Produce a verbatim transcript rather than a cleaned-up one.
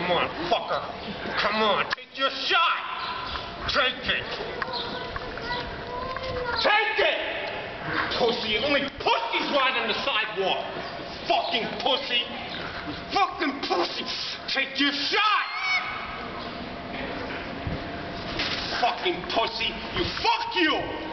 Come on, fucker. Come on, take your shot. Take it. Take it! Pussy, only pussies ride on the sidewalk. Fucking pussy. Fucking pussy. Take your shot. Fucking pussy. You fuck you.